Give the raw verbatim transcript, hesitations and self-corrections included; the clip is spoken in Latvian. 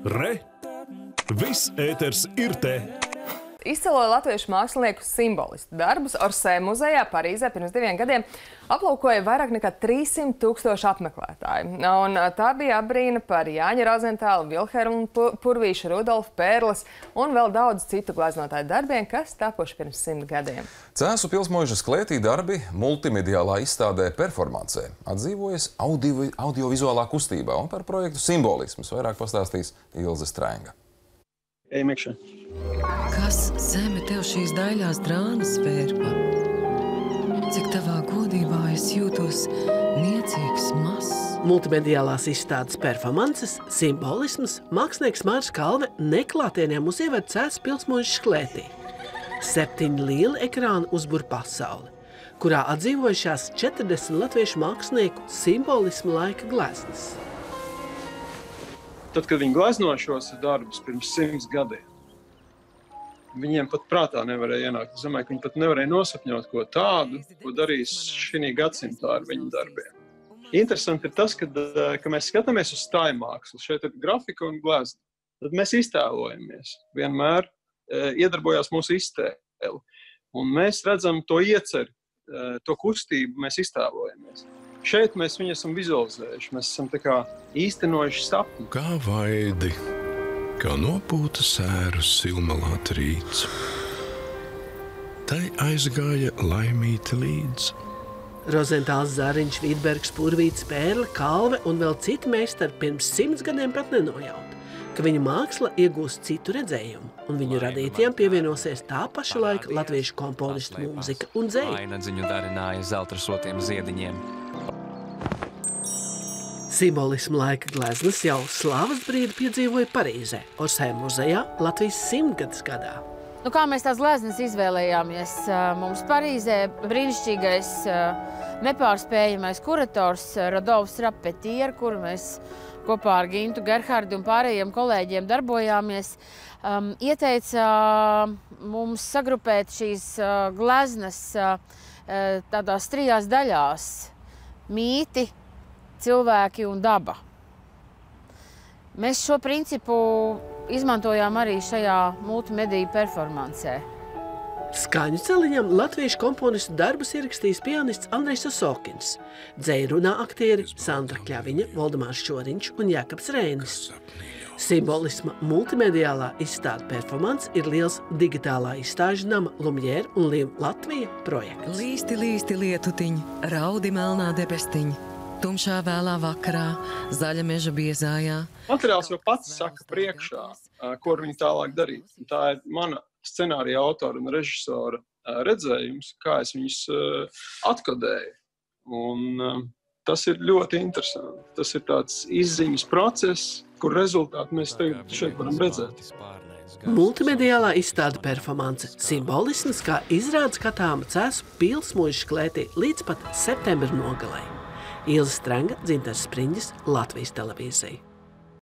Re! Viss ēters ir te! Izcilo latviešu mākslinieku simbolistu darbus Orsē muzejā Parīzē pirms diviem gadiem aplūkoja vairāk nekā trīssimt tūkstoši apmeklētāju. Un tā bija apbrīna par Jāņa Rozentāla, Vilhelmu Purvīša, Rudolfa Pērles un vēl daudz citu gleznotāju darbiem, kas tapuši pirms simt gadiem. Cēsu pilsmožas klētī darbi multimediālā izstādē performancē atdzīvojas audio, audiovizuālā kustībā, un par projektu simbolismus vairāk pastāstīs Ilze Strēnga. Ejam iekšā. Kas zeme tev šīs daļās drānas vērpa? Cik tavā godībā es jūtos niecīgs mazs? Multimediālās izstādes performances, simbolisms, mākslinieks Māris Kalve neklātienē mūs ieved Cēsu pilsmožas klētī. Septiņi lieli ekrāni uzbur pasauli, kurā atdzīvojušās četrdesmit latviešu mākslinieku simbolismu laika gleznas. Tad, kad viņi glezno šos darbus pirms simts gadiem, viņiem pat prātā nevarēja ienākt. Es domāju, ka viņi pat nevarēja nosapņot ko tādu, ko darīs šī gadsimtā ar viņu darbiem. Interesanti ir tas, ka, ka mēs skatāmies uz stājmākslu. Šeit ir grafika un glezna. Tad mēs iztēlojamies. Vienmēr e, iedarbojās mūsu iztēli. Un mēs redzam to ieceri, e, to kustību mēs iztēlojamies. Šeit mēs viņu esam vizualizējuši. Mēs esam tā kā īstenojuši sapni. Kā vaidi, kā nopūta sēru silmalāt rīts. Tai aizgāja laimīti līdz. Rozentāls, Zariņš, Vidbergs, Purvīts, Pērle, Kalve un vēl citi meistari pirms simts gadiem pat nenojaut, ka viņu māksla iegūst citu redzējumu, un viņu radītiem pievienosies tā paša laika latviešu komponistu mūzika un dzeja. Vainadziņu darināja zeltrasotiem ziediņiem. Simbolismu laika gleznas jau slavas brīdi piedzīvoja Parīzē, Orsē muzejā Latvijas simtgades gadā. Nu, kā mēs tās gleznas izvēlējāmies? Mums Parīzē brīnišķīgais, nepārspējamais kurators Rodolfs Rapetier, kuru mēs kopā ar Gintu Gerhardu un pārējiem kolēģiem darbojāmies, um, ieteica mums sagrupēt šīs gleznas tādās trijās daļās – mīti, cilvēki un daba. Mēs šo principu izmantojām arī šajā multimediju performancē. Skaņu celiņam latviešu komponistu darbus ierakstījis pianists Andrejs Osokins, dzeju runā aktieri Sandra Kļaviņa, Voldemārs Šoriņš un Jākabs Reinis. Simbolisma multimediālā izstāde performance ir liels digitālā izstāžu nama Lumière un Liv Latvija projekts. Līsti, līsti lietutiņi, raudi melnā debestiņi. Tumšā vēlā vakarā, zaļa meža biezājā. Materiāls jau pats saka priekšā, ko viņi tālāk darīt. Tā ir mana scenārija autora un režisora redzējums, kā es viņus atkodēju. Un tas ir ļoti interesanti. Tas ir tāds izziņas process, kur rezultātu mēs tagad šeit varam redzēt. Multimediālā izstāde performance simbolisms, kā izrāda skatāma Cēsu pilsmožas klētī līdz pat septembra nogalei. Ilze Strēnga, Dzintars Spriņģis, Latvijas televīzija.